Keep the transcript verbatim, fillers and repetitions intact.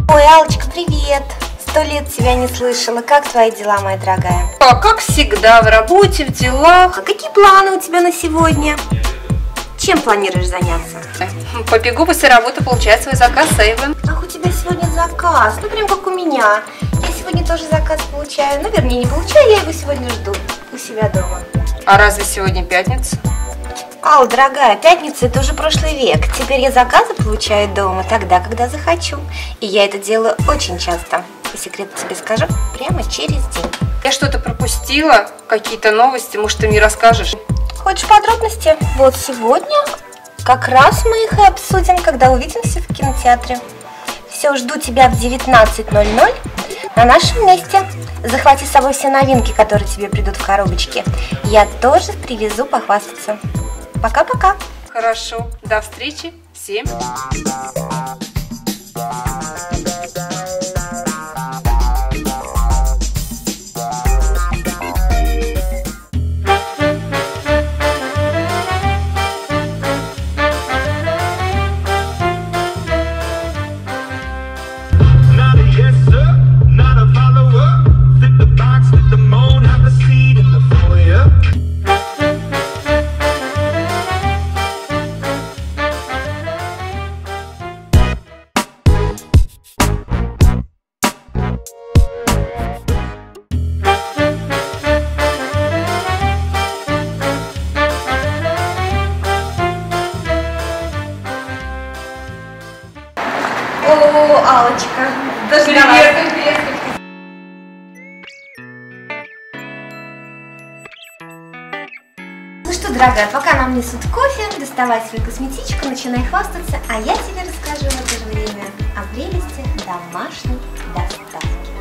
Ой, Аллочка, привет! Сто лет тебя не слышала. Как твои дела, моя дорогая? А как всегда, в работе, в делах. А какие планы у тебя на сегодня? Чем планируешь заняться? Побегу после работы получать свой заказ сейвы. Ах, у тебя сегодня заказ, ну прям как у меня. Я сегодня тоже заказ получаю. Ну, вернее, не получаю, я его сегодня жду у себя дома. А разве сегодня пятница? Ал, дорогая, пятница — это уже прошлый век. Теперь я заказы получаю дома тогда, когда захочу. И я это делаю очень часто. По секрету тебе скажу, прямо через день. Я что-то пропустила? Какие-то новости? Может, ты мне расскажешь? Хочешь подробности? Вот сегодня как раз мы их и обсудим, когда увидимся в кинотеатре. Все, жду тебя в девятнадцать ноль ноль на нашем месте. Захвати с собой все новинки, которые тебе придут в коробочке. Я тоже привезу похвастаться. Пока-пока. Хорошо. До встречи. Всем. О, Аллочка, Привет, привет. Ну что, дорогая, пока нам несут кофе, доставай свою косметичку, начинай хвастаться, а я тебе расскажу в это же время о прелести домашней доставки.